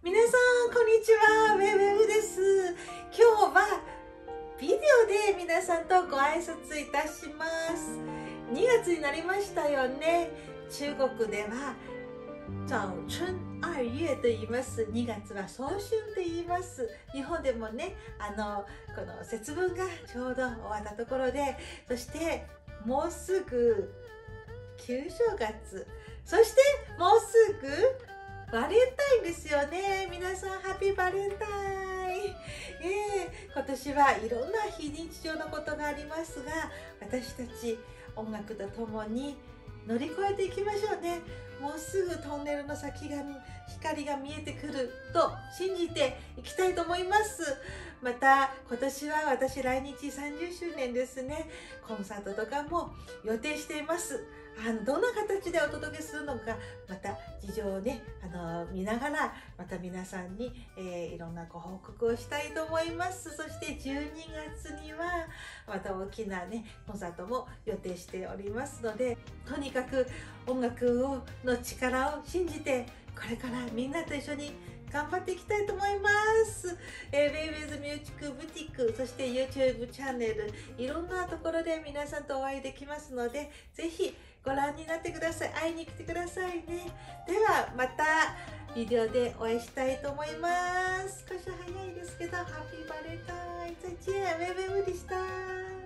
皆さんこんにちは、ウェウェウです。今日はビデオで皆さんとご挨拶いたします。2月になりましたよね。中国では早春二月と言います。2月は早春と言います。日本でもね、この節分がちょうど終わったところで、そしてもうすぐ旧正月、そしてもうすぐバレンタインですよね。皆さんハッピーバレンタイン。今年はいろんな非日常のことがありますが、私たち音楽とともに乗り越えていきましょうね。もうすぐトンネルの先が光が見えてくると信じていきたいと思います。また今年は私来日30周年ですね。コンサートとかも予定しています。どんな形でお届けするのか、また事情をね見ながら、また皆さんに、いろんなご報告をしたいと思います。そして12月にはまた大きなねコンサートも予定しておりますので、とにかく音楽の力を信じて、これからみんなと一緒に頑張っていきたいと思います。ベイビーズミュージックブティック、そして YouTube チャンネル、いろんなところで皆さんとお会いできますので、ぜひご覧になってください。会いに来てくださいね。ではまたビデオでお会いしたいと思います。少し早いですけど、ハッピーバレンタイン。再见、ベイベーでした。